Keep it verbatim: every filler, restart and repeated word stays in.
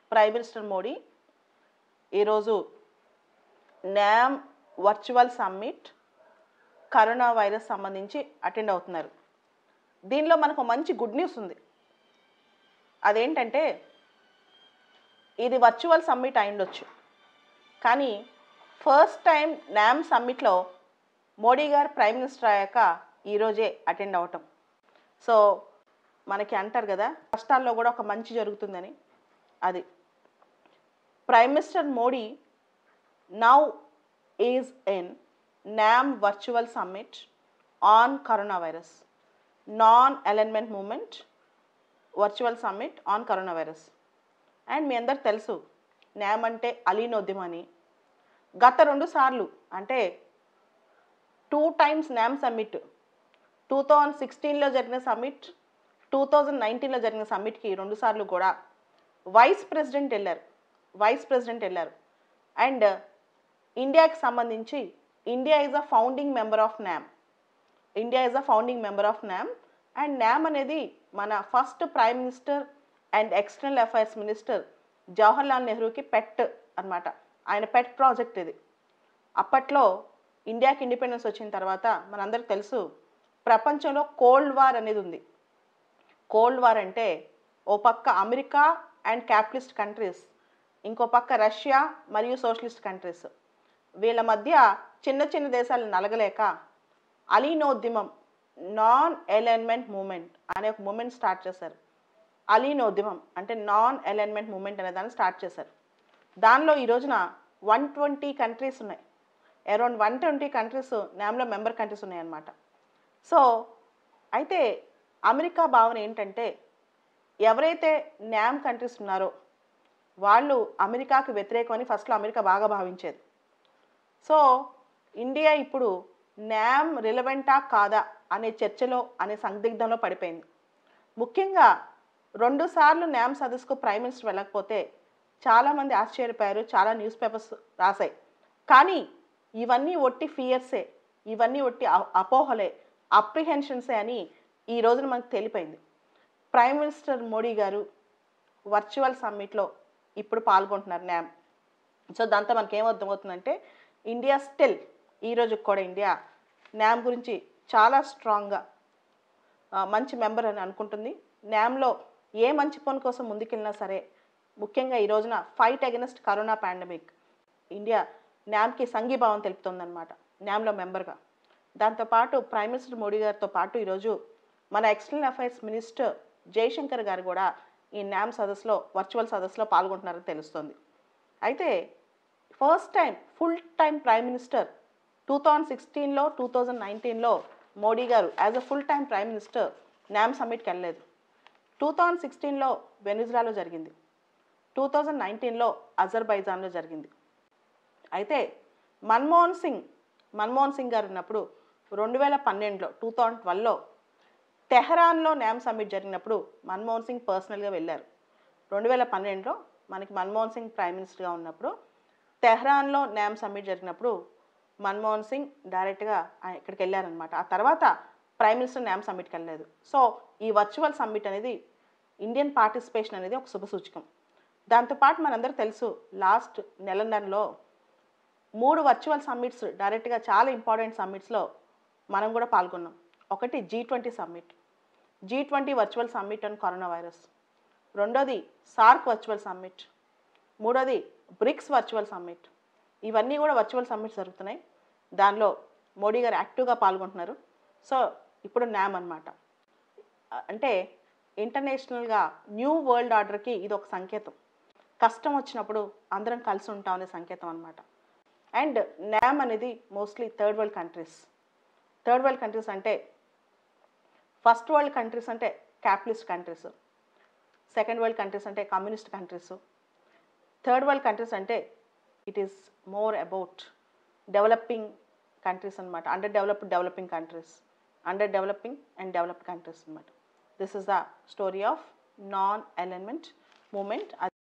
Prime minister Modi ఈరోజు NAM virtual summit corona virus సంబంధించి attend అవుతున్నారు. దీనిలో మనకు మంచి గుడ్ న్యూస్ ఉంది. అదేంటంటే ఇది వర్చువల్ సమ్మిట్ అయిండొచ్చు, కానీ ఫస్ట్ టైం న్యామ్ సమ్మిట్లో మోడీ గారు ప్రైమ్ మినిస్టర్ అయ్యాక ఈరోజే అటెండ్ అవటం. సో మనకి అంటారు కదా, కష్టాల్లో కూడా ఒక మంచి జరుగుతుందని. అది prime minister Modi now is in NAM virtual summit on corona virus, non alignment movement virtual summit on corona virus. And మీ అందరికి తెలుసు న్యామ్ అంటే అలీనోద్యమం అని. గత రెండు సార్లు అంటే two times NAM summit, two thousand సిక్స్టీన్లో జరిగిన సమ్మిట్, టూ థౌజండ్ నైన్టీన్లో జరిగిన సమ్మిట్కి రెండు సార్లు కూడా వైస్ ప్రెసిడెంట్ వెళ్ళారు వైస్ ప్రెసిడెంట్ వెళ్ళారు అండ్ ఇండియాకి సంబంధించి India is a founding member of NAM India is a founding member of NAM and NAM అనేది మన first prime minister and external affairs minister Jawaharlal నెహ్రూకి పెట్ అన్నమాట. ఆయన పెట్ ప్రాజెక్ట్ ఇది. అప్పట్లో ఇండియాకి ఇండిపెండెన్స్ వచ్చిన తర్వాత మనందరికీ తెలుసు ప్రపంచంలో కోల్డ్ వార్ అనేది ఉంది. కోల్డ్ వార్ అంటే ఓ పక్క అమెరికా అండ్ క్యాపిటలిస్ట్ కంట్రీస్, ఇంకో పక్క రష్యా మరియు సోషలిస్ట్ కంట్రీస్, వీళ్ళ మధ్య చిన్న చిన్న దేశాలు నలగలేక అలీనోద్యమం, నాన్ అలైన్మెంట్ మూమెంట్ అనే ఒక మూమెంట్ స్టార్ట్ చేశారు. అలీనోద్యమం అంటే నాన్ అలైన్మెంట్ మూమెంట్ అనే దాన్ని స్టార్ట్ చేశారు. దానిలో ఈ రోజున వన్ ట్వంటీ కంట్రీస్ ఉన్నాయి. అరౌండ్ వన్ ట్వంటీ కంట్రీస్ న్యామ్లో మెంబర్ కంట్రీస్ ఉన్నాయన్నమాట. సో అయితే అమెరికా భావన ఏంటంటే ఎవరైతే న్యామ్ కంట్రీస్ ఉన్నారో వాళ్ళు అమెరికాకు వ్యతిరేకమని ఫస్ట్లో అమెరికా బాగా భావించేది. సో ఇండియా ఇప్పుడు న్యామ్ రిలవెంటా కాదా అనే చర్చలో అనే సందిగ్ధంలో పడిపోయింది. ముఖ్యంగా రెండు సార్లు న్యామ్ సదస్సుకు ప్రైమ్ మినిస్టర్ వెళ్ళకపోతే చాలామంది ఆశ్చర్యపోయారు, చాలా న్యూస్ పేపర్స్ రాశాయి. కానీ ఇవన్నీ ఒట్టి ఫియర్సే, ఇవన్నీ ఒట్టి అపోహలే, అప్రిహెన్షన్సే అని ఈ రోజున మనకు తెలిపోయింది. ప్రైమ్ మినిస్టర్ మోడీ గారు వర్చువల్ సమ్మిట్లో ఇప్పుడు పాల్గొంటున్నారు న్యామ్. సో దాంతో మనకి ఏమర్థమవుతుందంటే ఇండియా స్టిల్ ఈ రోజుకి కూడా ఇండియా న్యామ్ గురించి చాలా స్ట్రాంగ్గా మంచి మెంబర్ అని అనుకుంటుంది. న్యామ్లో ఏ మంచి పని కోసం ముందుకెళ్ళినా సరే, ముఖ్యంగా ఈ రోజున fight against corona pandemic India న్యామ్కి సంఘీభావం తెలుపుతుందన్నమాట న్యామ్లో మెంబర్గా. దాంతోపాటు ప్రైమ్ మినిస్టర్ మోడీ గారితో పాటు ఈరోజు మన ఎక్స్టర్నల్ అఫైర్స్ మినిస్టర్ జయశంకర్ గారు కూడా ఈ న్యామ్ సదస్సులో వర్చువల్ సదస్సులో పాల్గొంటున్నారని తెలుస్తుంది. అయితే first time full time prime minister two thousand సిక్స్టీన్లో టూ థౌజండ్ నైన్టీన్లో మోడీ గారు as a full time prime minister NAM సమ్మిట్కి వెళ్ళలేదు. టూ థౌజండ్ సిక్స్టీన్లో వెనిజులాలో జరిగింది, టూ థౌజండ్ నైన్టీన్లో అజర్బైజాన్లో జరిగింది. అయితే మన్మోహన్ సింగ్ మన్మోహన్ సింగ్ గారు ఉన్నప్పుడు రెండు వేల పన్నెండులో టూ థౌజండ్ ట్వెల్వ్లో టెహరాన్లో న్యామ్ సమ్మిట్ జరిగినప్పుడు మన్మోహన్ సింగ్ పర్సనల్గా వెళ్ళారు. రెండు వేల పన్నెండులో మనకి మన్మోహన్ సింగ్ ప్రైమ్ మినిస్టర్గా ఉన్నప్పుడు టెహరాన్లో న్యామ్ సమ్మిట్ జరిగినప్పుడు మన్మోహన్ సింగ్ డైరెక్ట్గా ఇక్కడికి వెళ్ళారనమాట. ఆ తర్వాత ప్రైమ్ మినిస్టర్ న్యామ్ సమ్మిట్కి వెళ్ళలేదు. సో ఈ వర్చువల్ సమ్మిట్ అనేది ఇండియన్ పార్టిసిపేషన్ అనేది ఒక శుభసూచకం. దాంతోపాటు మనందరూ తెలుసు లాస్ట్ నెలన్నరలో మూడు వర్చువల్ సమ్మిట్స్ డైరెక్ట్గా చాలా ఇంపార్టెంట్ సమ్మిట్స్లో మనం కూడా పాల్గొన్నాం. ఒకటి G twenty summit, G twenty virtual summit on corona virus. రెండోది సార్క్ వర్చువల్ సమ్మిట్. మూడోది బ్రిక్స్ వర్చువల్ సమ్మిట్. ఇవన్నీ కూడా వర్చువల్ సమ్మిట్స్ జరుగుతున్నాయి. దానిలో మోడీ గారు యాక్టివ్గా పాల్గొంటున్నారు. సో ఇప్పుడు న్యామ్ అన్నమాట. అంటే ఇంటర్నేషనల్గా న్యూ వరల్డ్ ఆర్డర్కి ఇది ఒక సంకేతం. కష్టం వచ్చినప్పుడు అందరం కలిసి ఉంటామనే సంకేతం అన్నమాట. అండ్ న్యామ్ అనేది mostly third world countries. Third world countries అంటే ఫస్ట్ వరల్డ్ కంట్రీస్ అంటే capitalist countries, second world countries అంటే communist countries, third world countries అంటే it is more about developing countries అనమాట. Under developed developing countries, under developing and developed countries అనమాట. This is the story of non alignment moment.